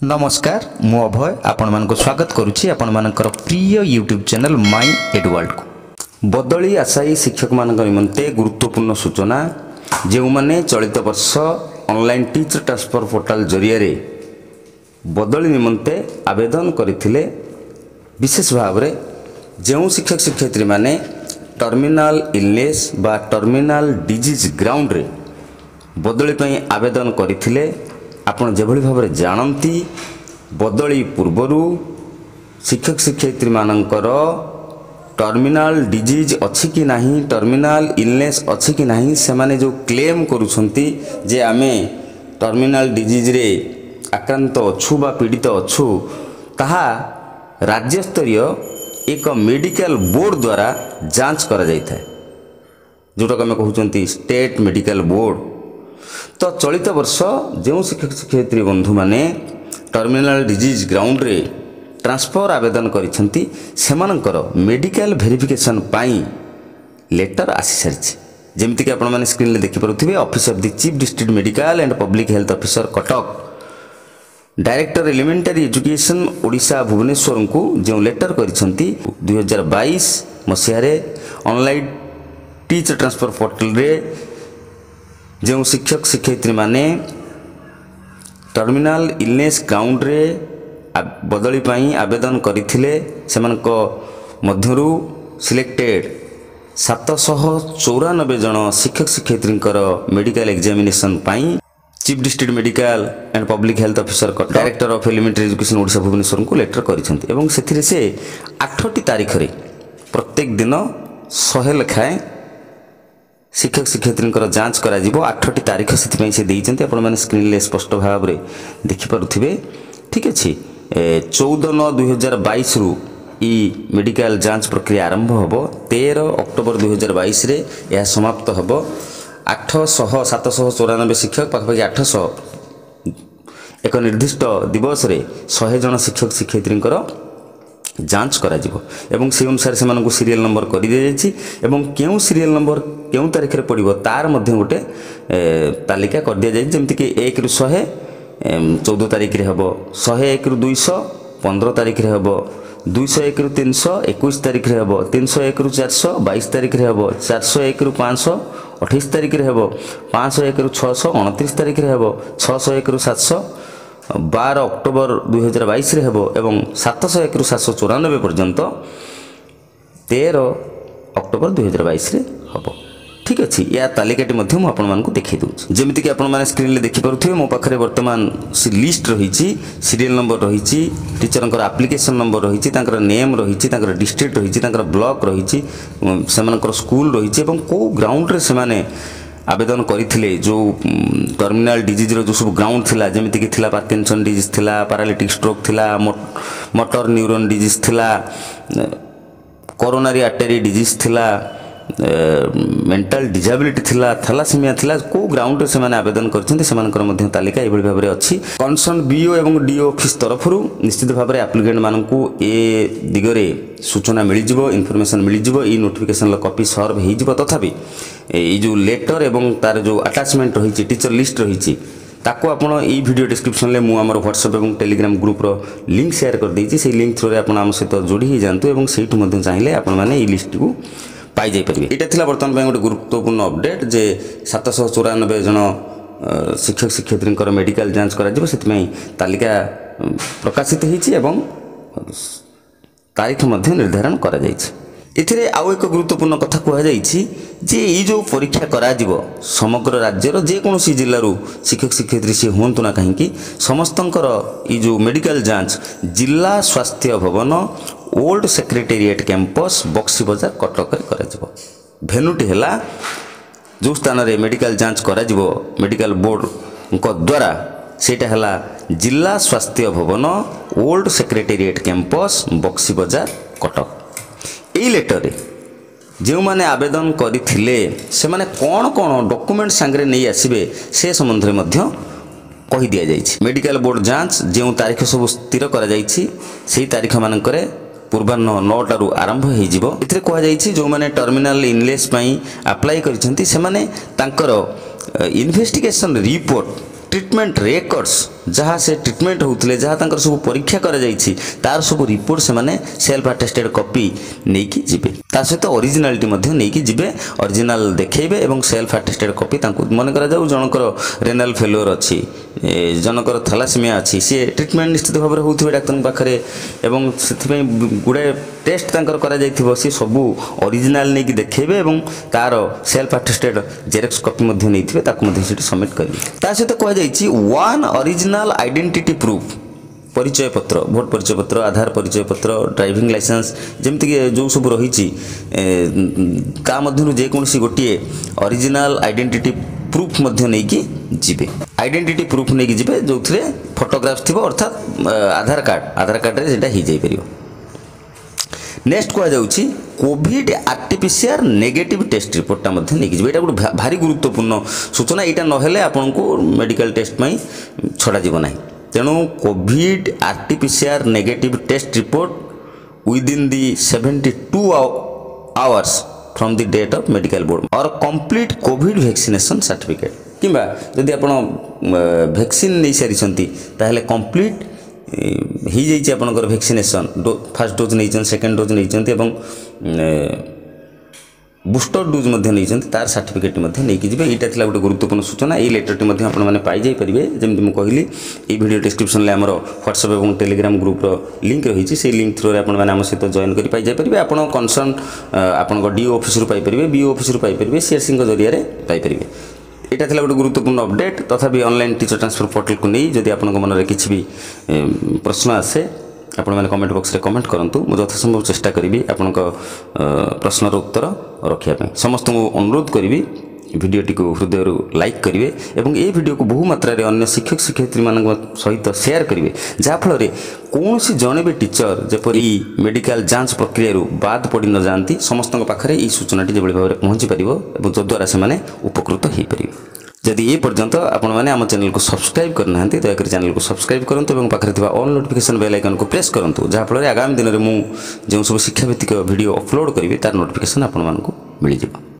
नमस्कार मु अभय आपण मानको स्वागत करुछि आपण मानकर प्रिय यूट्यूब चैनल माय एडवर्ल्ड को। बदली आशायी शिक्षक मान निमंते गुरुत्वपूर्ण सूचना जो माने चलित वर्ष ऑनलाइन टीचर ट्रांसफर पोर्टल जरिया रे बदली निमंते आवेदन करथिले विशेष भाव रे जो शिक्षक शिक्षयित्री माने टर्मिनाल इलनेस बा टर्मिनाल डिजीज ग्राउंड रे बदली पई आवेदन करथिले आपण जेभली भाव रे जानती बदली पूर्वरु शिक्षक शिक्षयित्री मानकर टर्मिनाल डिजीज अच्छी कि नहीं टर्मिनाल इलनेस अच्छी कि नहीं से माने जो क्लेम करुछंती जे आमे टर्मिनाल डिजीज रे आक्रांत अच्छु बा पीड़ित अच्छु ताहा राज्य स्तरीय एक मेडिकल बोर्ड द्वारा जांच करा जाय थाए जोटा आम कहते स्टेट मेडिकल बोर्ड। तो चलित वर्ष जो शिक्षक शिक्षयित्री बंधु माने टर्मिनाल डिजीज ग्राउंड रे ट्रांसफर आवेदन करिसेंती सेमानकर मेडिकल वेरिफिकेशन पाई लेटर आसी सारी जेमती कि आपण माने स्क्रीन ले देखि परुथिबे office of the chief district medical and public health officer Cuttack director elementary education Odisha Bhubaneswar को जो लेटर करिसेंती 2022 मसिया ऑनलाइन टीचर ट्रांसफर पोर्टल रे जो शिक्षक शिक्षयित्री माने टर्मिनाल इलनेस ग्राउंड रे बदली पाई आवेदन करथिले सेमानको मध्यरु सिलेक्टेड 794 जन शिक्षक शिक्षयित्रींकर मेडिकल एग्जामिनेशन पाई chief district medical and public health officer director of elementary education Odisha Bhubaneswar को लेटर करिसेंती एवं सेथिरे से 8टी तारीख रे प्रत्येक दिन 100 लेखाएं शिक्षक शिक्षयित्री जांच करा जिवो 8टी तारीख से देइचंती आपण माने स्क्रीन ले स्पष्ट भाव रे देखि परुथिबे। ठीक अछि 14/9/2022 रु ई मेडिकल जांच प्रक्रिया आरंभ होबो 13 अक्टोबर 2022 रे यह समाप्त होबो 794 शिक्षक पाखपाखि 800 एक निर्दिष्ट दिवस रे 100 जन शिक्षक शिक्षयित्री जांच करा जिवो एवं से अनुसार से मानक सीरियल नंबर कर दिया जायछि एवं केउ सीरियल नंबर केउ तारिख रे पड़िबो तार मध्य गोटे तालिका कर दिया जाय जेमति कि 1 रु 100 14 तारिख रे हबो 101 रु 200 15 तारिख रे हबो 201 रु 300 21 तारिख रे हबो 301 रु 400 22 तारिख रे हबो 401 रु 500 28 तारिख रे हबो 501 रु 600 29 तारिख रे हबो 601 रु 700 12 अक्टोबर 2022 रे हेबो एवं 701 रु 794 पर्यंत 13 अक्टोबर 2022 रे हबो। ठीक अछि या तालिकाटी मध्य मु आपण मानकु देखै दउछि जेमिति कि आपण माने स्क्रीन ले देखि परुथिबे मो पाखरे वर्तमान लिस्ट रहिछि सीरियल नंबर रहिछि टीचरंकर एप्लीकेशन नंबर रहिछि तांकर नेम रहिछि तांकर डिस्ट्रिक्ट रहिछि तांकर ब्लॉक रहिछि सेमानकर स्कूल रहिछि एवं को ग्राउंड रे सेमाने आवेदन करथिले जो टर्मिनाल डिजीज रो जो सब ग्राउंड थिला जेमिति कि थिला पार्किंसन डिजीज थिला पैरालिटिक स्ट्रोक थिला मोटर न्यूरॉन डिजीज थिला कोरोनरी आर्टरी डिजीज थिला मेंटल डिजेबिलिटी थिला थैलासेमिया थिला को ग्राउंड से माने आवेदन करछन्ते सेमानकर मध्य तालिका एबळी भाबरे अछि कंसर्न बीओ एवं डीओ ऑफिस तरफरु निश्चित भाबरे एप्लिकेंट मानकु ए दिगरे सूचना मिली जिवो इन्फॉर्मेशन मिली जिवो ई नोटिफिकेशन कॉपी सर्व हे जिवो तथापि ए जो लेटर एवं तार जो अटैचमेंट रही टीचर लिस्ट रही ताको आपण ई वीडियो डिस्क्रिप्शन ले मु हमर व्हाट्सएप एवं टेलीग्राम ग्रुप रो लिंक शेयर कर देछि से लिंक थ्रू रे आपण हम सहित जोड़ी ही जानतु एवं सेठु मध्य चाहिले आपण माने ई लिस्ट को पाई जाई परिबे। एटा थिला वर्तमान पय गोटे गुरुत्वपूर्ण अपडेट जे 794 जन शिक्षक शिक्षयित्री मेडिकल जांच करा जिवो सेति तालिका प्रकाशित होईछि एवं तारीख मध्य निर्धारण करा जाईछि। एथिरे आउ एक गुरुत्वपूर्ण कथा कहा जाईछि जे ई जो परीक्षा करा जिवो समग्र राज्यर जे कोनोसी जिल्लारू शिक्षक शिक्षयित्री से होंतु ना कहीं समस्तंकर ई जो मेडिकल जांच जिला स्वास्थ्य भवन ओल्ड सेक्रेटेरिएट कैंपस बक्सी बाजार कटक रे करा जिवो भेनुटी हैला जो स्थान रे मेडिकल जांच करा जिवो मेडिकल बोर्ड को द्वारा सेटा हैला जिला स्वास्थ्य भवन ओल्ड सेक्रेटेरिएट कैंपस बक्सी बाजार कटक। एई लेटर रे जो माने आवेदन करथिले से माने कोन कोन डॉक्यूमेंट संगरे नै आसीबे से संबंध रे मध्य कहि दिया जाइछि। मेडिकल बोर्ड जांच जो तारीख सब स्थिर करा जाइछि सेही तारीख मानकरे पूर्वाह्न 9टारू आरंभ हो जिवो। इथिरे कहा जाइछि जो माने टर्मिनाल इनलेस पई अप्लाई करिसेंती से माने तांकर इन्वेस्टिगेशन रिपोर्ट ट्रिटमेंट रेकर्ड्स जहाँ से ट्रिटमेंट होते जहाँ तंकर सब परीक्षा कर तार सब रिपोर्ट से माने सेल्फ अटेस्टेड कॉपी नहीं कि जीवे ता सहित ओरिजिनालिटी नहीं कि जीवे ओरिजिनल देखेबे एवं सेल्फ अटेस्टेड कॉपी मन करा जाऊ जनकर रेनाल फेल्योर अच्छी जनकर थैलासेमिया अच्छी सी ट्रिटमेंट निश्चित भाव में होते डाक्तर पाखे एवं से गुड़े टेस्ट तांकर करा जाइथिबो सी सबू ओरिजिनल नहीं कि देखेबे एवं तार सेल्फ अटेस्टेड जेरक्स कॉपी मध्ये नैथिबे ताकु मध्ये सेठी सबमिट करिवे ता सहित कह जाइछि वन ओरिजिनल आइडेंटिटी प्रूफ परिचय पत्र भोट परिचय पत्र आधार परिचय पत्र ड्राइविंग लाइसेंस जमती कि जो सब रही ता मध्यनु जेकोसी गोटे ओरिजिनल आइडेंटिटी प्रूफ मध्य नहीं कि जीवे आइडेंटिटी प्रूफ नहीं कि जीवे जो फोटोग्राफ्स थी अर्थात आधार कार्ड रे सेटा ही जाई परियो। नेक्स्ट कह जाउछि कोविड आरटीपीसीआर नेगेटिव टेस्ट रिपोर्टा मध्य नहीं कि जीवे एटा गोटे भारी गुरुत्वपूर्ण सूचना एटा नहेले आपनको मेडिकल टेस्ट में छड़ा जीव नाही तेणु Covid RTPCR negative test report within the 72 hours from the date of medical board और कंप्लीट कोविड वैक्सीनेशन सर्टिफिकेट किंबा जदि आपण वैक्सीन नहीं सारी ताहले कंप्लीट ही जाइए आपनकर वैक्सीनेशन फर्स्ट डोज नहीं सेकेंड डोज नहीं बूस्टर डोज नहीं तार सर्टिफिकेट नहीं कि यहाँ गोटे गुरुत्वपूर्ण सूचना ये लेटरटी आपने पाई पारे जमी मुझे कहली ये वीडियो डिस्क्रिप्शन में आम व्हाट्सएप और टेलीग्राम ग्रुप्र लिंक रही से लिंक थ्रू आम सहित जॉइन कर पारे आप कनसर्न आप डीओ ऑफिस पाइपर बीओ ऑफिस पाइपर सीएससी जरिए पाइपर यहाँ था गोटे गुरुत्वपूर्ण अपडेट तथापि ऑनलाइन टीचर ट्रांसफर पोर्टल को नहीं जदि आपन मन में किसी भी प्रश्न आसे आपण मैंने कमेंट बॉक्स रे कमेंट करंतु मु यथासंभव चेष्टा करी आपण प्रश्नर उत्तर रखिया समस्त अनुरोध करी वीडियोटी को हृदय लाइक करेंगे और ये वीडियो को बहु मात्रा रे अन्य शिक्षक शिक्षयित्री मान सहित शेयर करेंगे जहाँफल कौन जड़े भी टीचर जपरी मेडिकल जांच प्रक्रिया बाद पड़ न जाती समस्त पाखे ये सूचनाटी जो भाव में पहुँची पार और जद्वारा से उपकृत हो पारे जदि ये पर्यंत आपण मैंने आम चैनल को सब्सक्राइब करना दयाकोरी चैनल को सब्सक्राइब करूँ और पाखे ऑल नोटिफिकेशन बेल आइकन को प्रेस करूँ जहाँफल आगामी दिन में मुझे सब शिक्षाभित्तिक वीडियो अपलोड करी तार नोटिफिकेशन आपण मिल जाए।